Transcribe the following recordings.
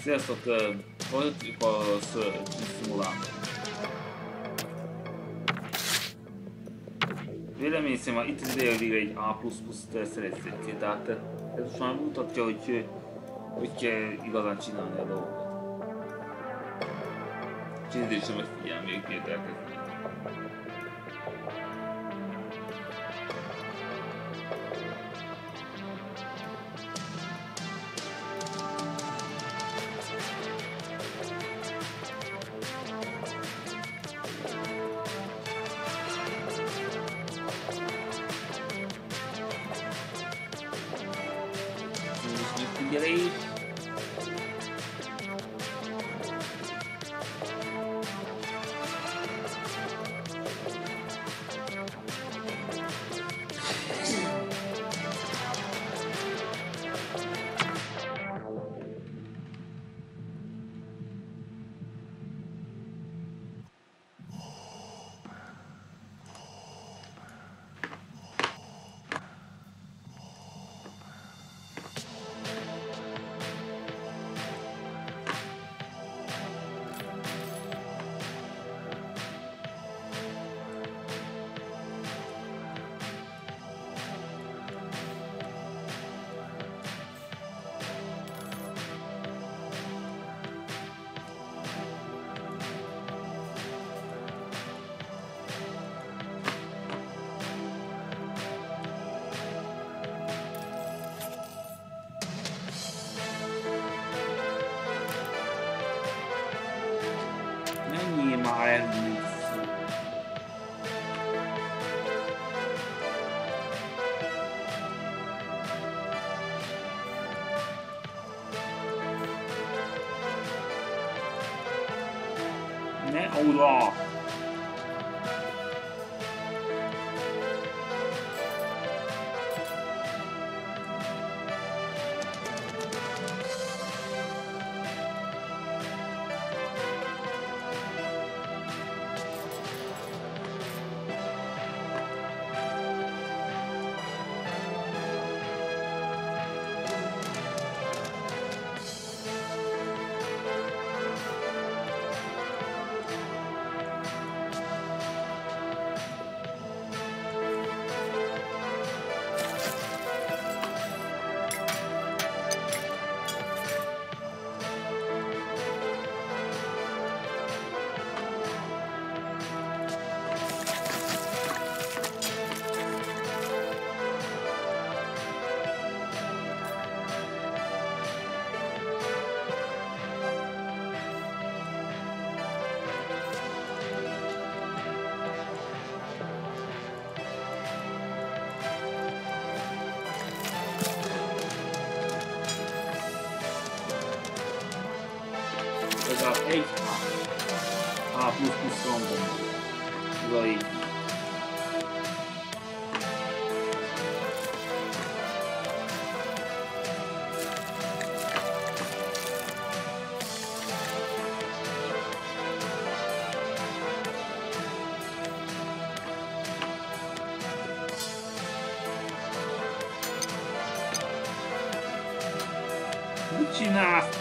Sziasztok! Folytatjuk a Surgeon Simulator. Vélemény szerint itt az ideje végre egy A++-t szeretnék, tehát ez most már mutatja, hogy kell igazán csinálni a dolgokat. Csinálni sem megfigyel még miért elkezdeni. Ne oda! Legalább egy A++ random. Vagy mit csinálsz?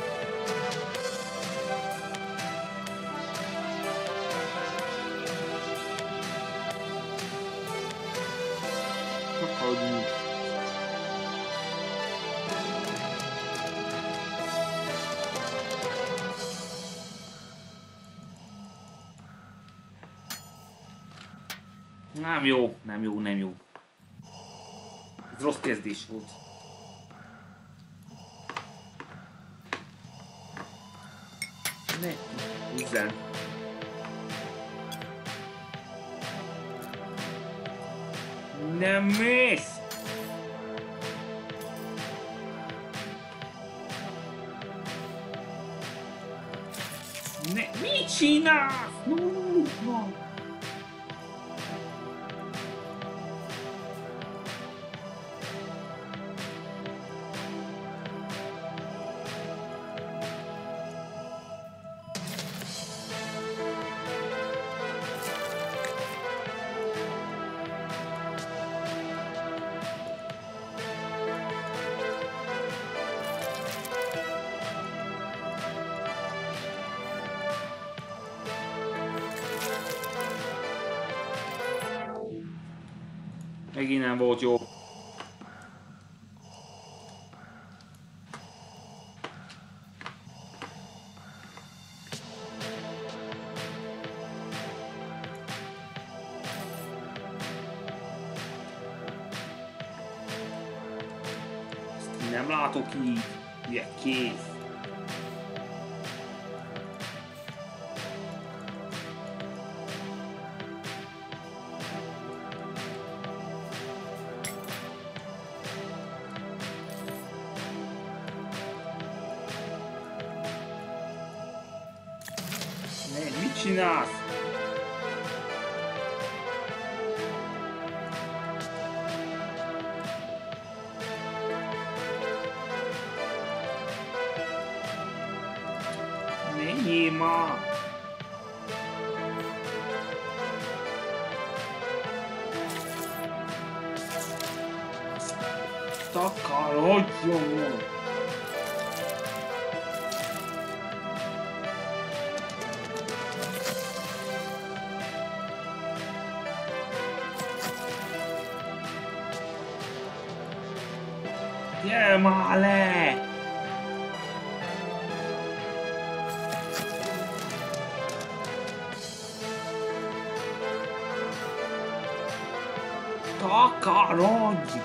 Nem jó, nem jó, nem jó. Ez rossz kezdés volt. Ne, húzzál. Nem mész! Ne, mit csinálsz? No. Megint nem volt jó. Ezt nem látok így. Ugye kész. Mit csinálsz? Menjél már! Takarodjon! Gyere már le! Takarodj!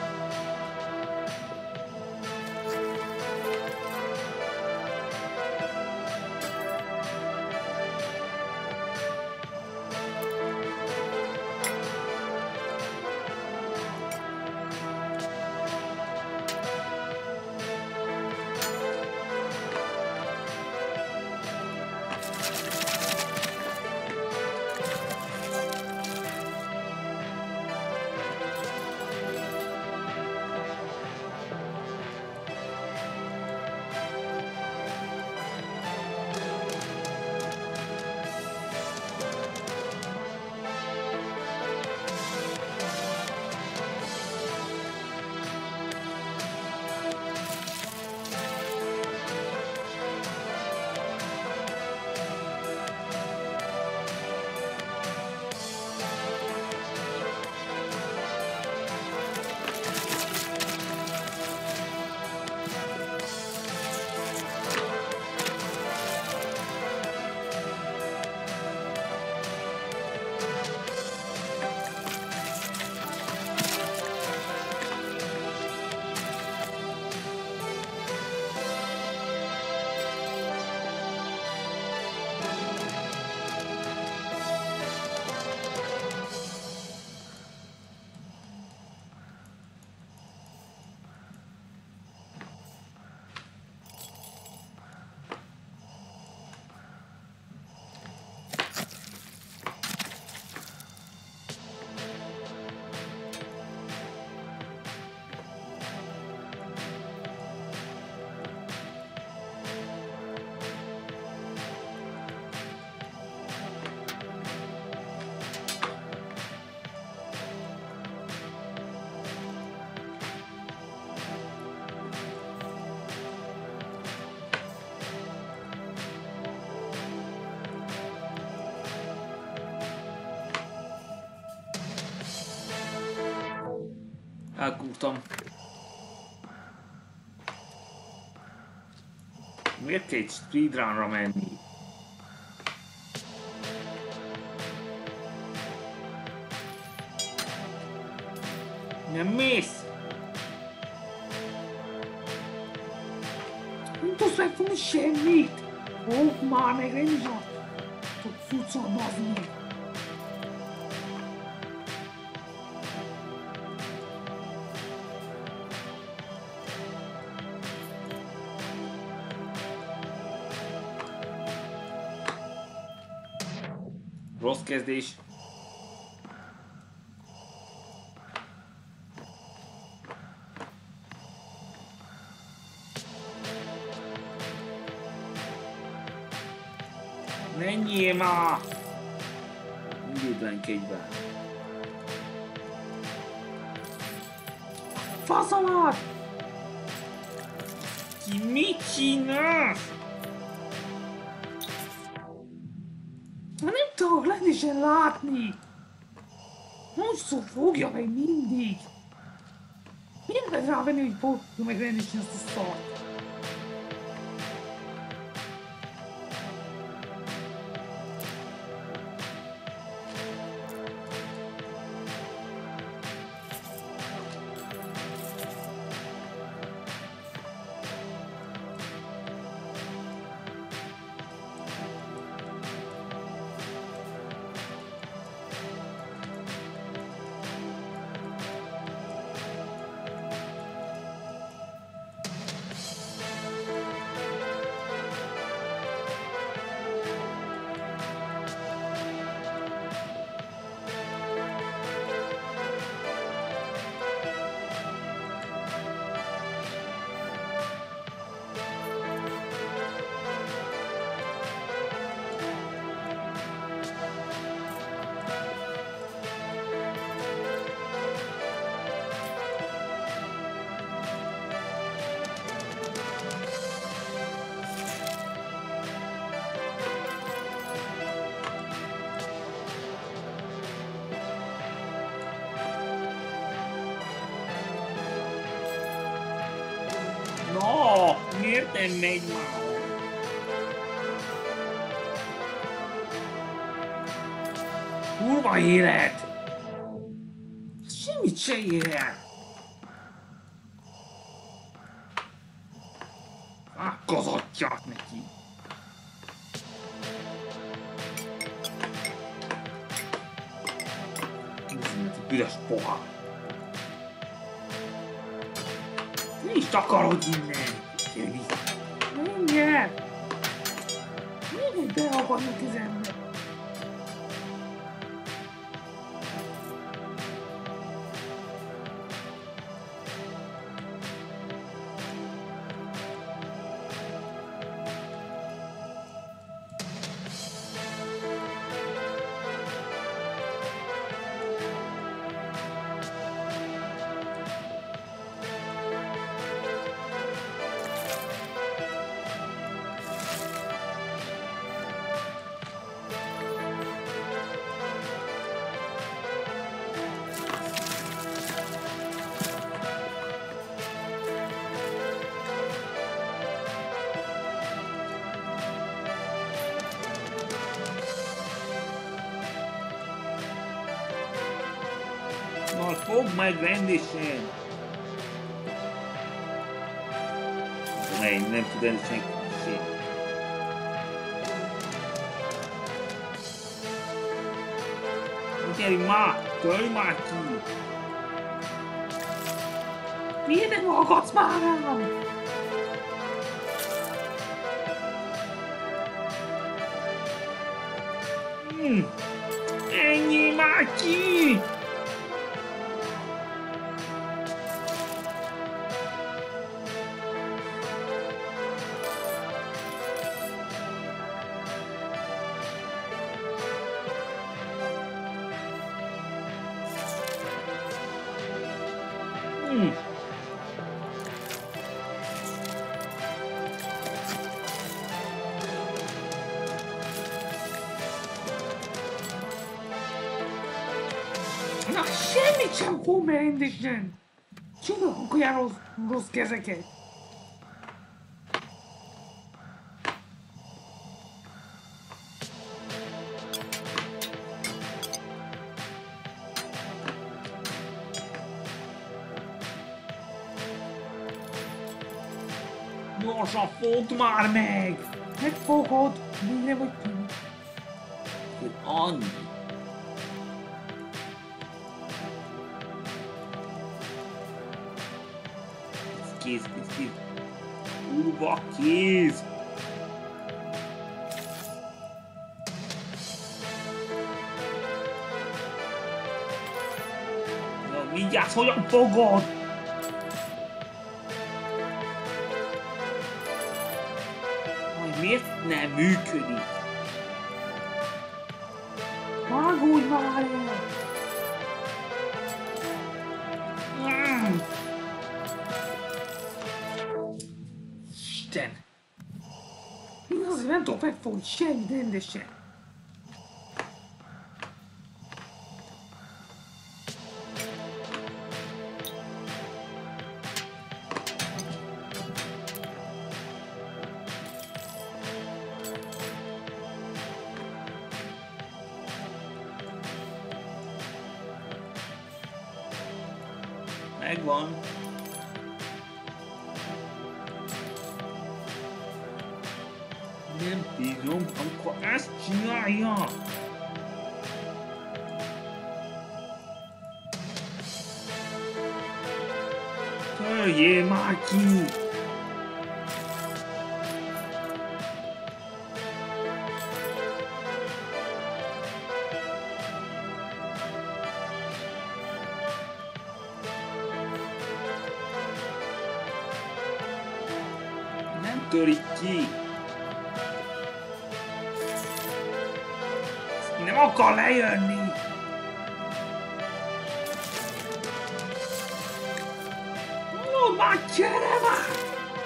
Elkúrtam. Miért kell egy speedrunra menni? Nem mész! Nem tudsz megfogni semmit! Fogd már meg, nem is a cucca, bazd meg! Rossz kezdés. Menjél már! Mindődlenkedj be. Faszomat! Ki mit csinálsz? Nem tudok rendesen látni! Most szó fogja meg mindig! rávenni, hogy fogjuk meg rendesen ezt a szart. No, miért nem megy már? Kurva élet! Semmit se ér el! Ágazatját neki! Ez üres pohár. Mi is takarodj innen! Gyere vissza! Menjen! Miért beakadnak az ember? Na, fogd meg rendesen! Nem tud rendesen senki. Gyere már! Törj már ki! Miért nem hallgatsz már rám? Ennyi már ki! Na, semmit sem fog meg rendesen! Csinálunk olyan rossz kezeket! Gyorsan fogd már meg! Megfogod! Mire vagy ki? Annyi. Kéz. Kurva kéz! Na, mindjárt hogyan fogod? Miért nem működik? Vágódj már el! Isten! Én azért nem tudok megfogni semmit rendesen. Megvan. Nem bírom, amikor ezt csinálja. Törjél már ki! Nem törik ki! Nem akar lejönni! Ó, már gyere már!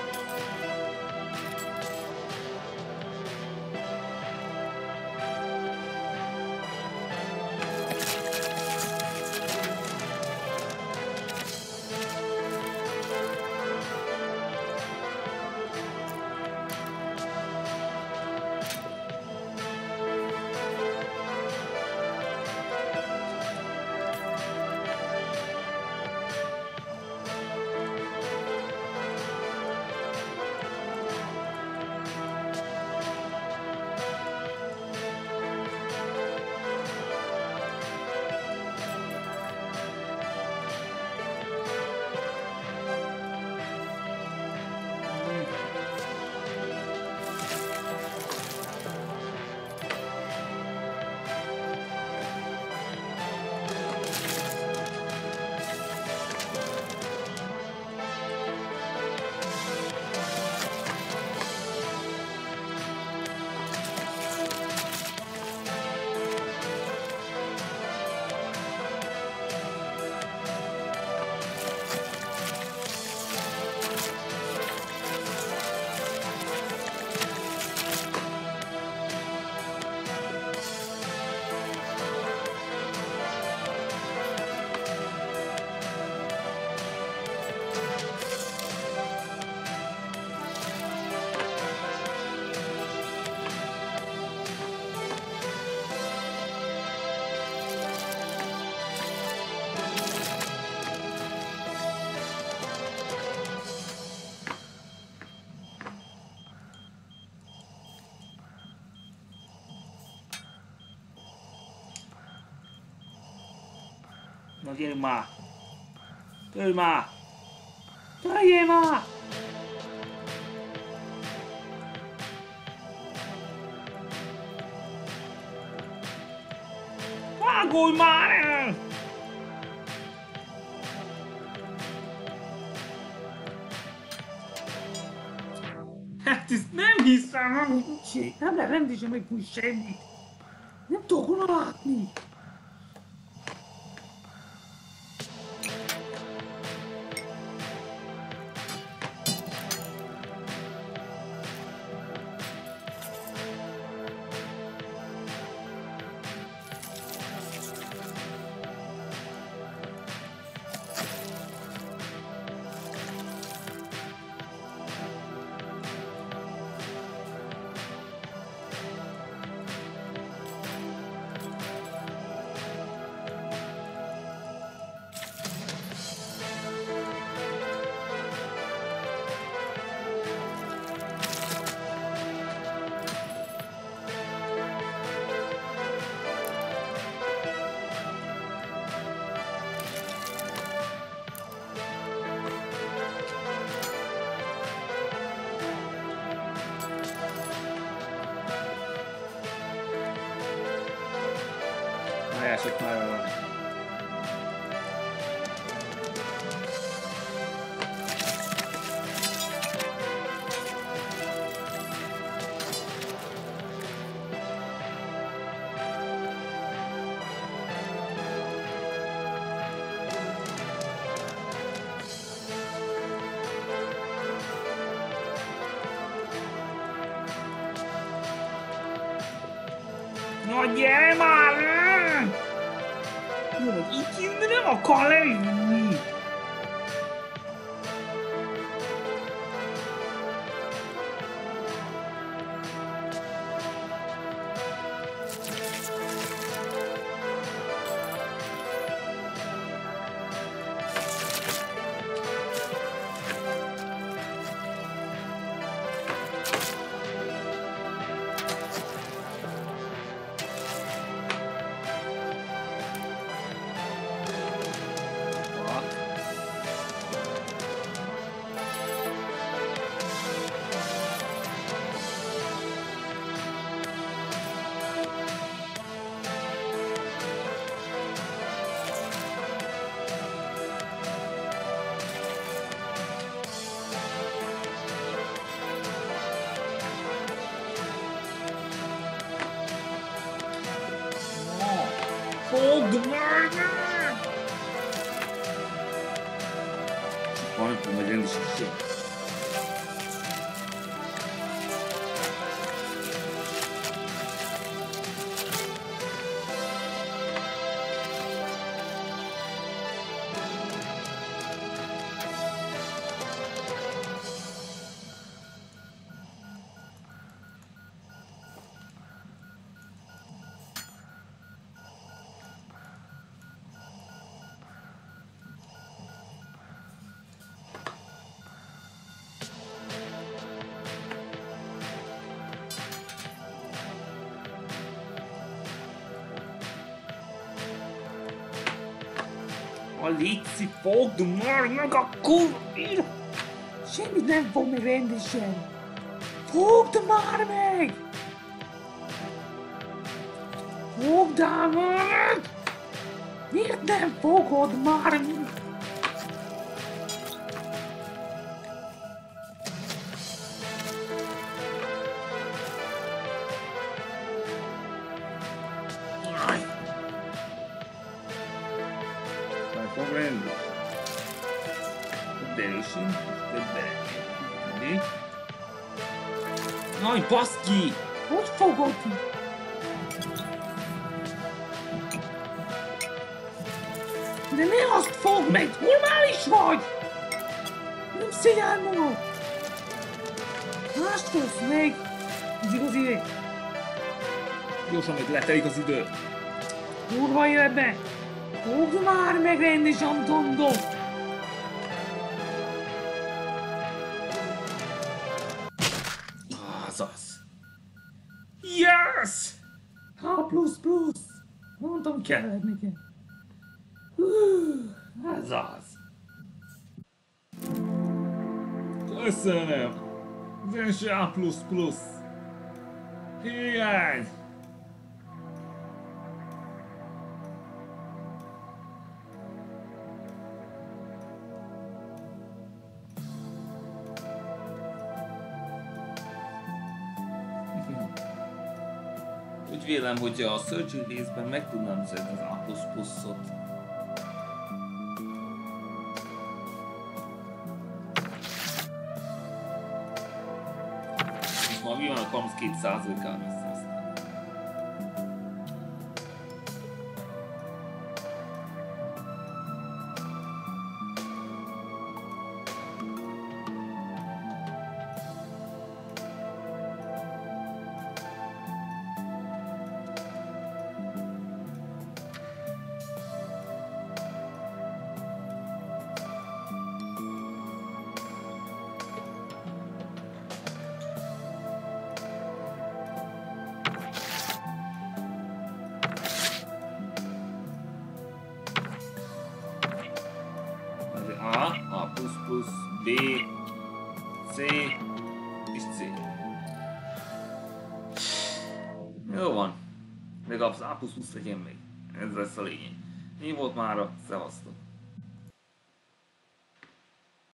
Na gyere már! Törj már! Törjél már! Vágolj már el! Hát ezt nem hiszem! Nem lehet rendesen megfújni semmit. Nem tudok volna látni. Elesett már valami. Na gyere már! Jó, itt innen nem akar lejönni! Van nem tudom megrendesen sem. A Lici, fogd már meg a kurva! Semmit nem fog meg rendesen. Fogd már meg! Fogdál már meg! Miért nem fogod már meg? Fog rendben. Derősünk, többet. Mi? Aj, baszki! Hogy fogod? De ne azt fogd meg! Normális vagy! Nem szégyál magad! Mást fogsz meg! Ez igaz idő! Gyorsan még letelik az idő. Kurva életbe! Fogd már meg rendesen, mondom! Azaz. Yes! H++! Mondtam kellett nekem. Azaz. Köszönöm. Az első A++. Hiány. Úgy vélem, hogy a surgery részben meg tudnám szedni az A++-ot. És ma mi van a 32%-ál messze aztán. A, A++, B, C és C. Jó van. Legalább az A++ legyen még. Ez lesz a lényeg. Én volt mára, szevasztok.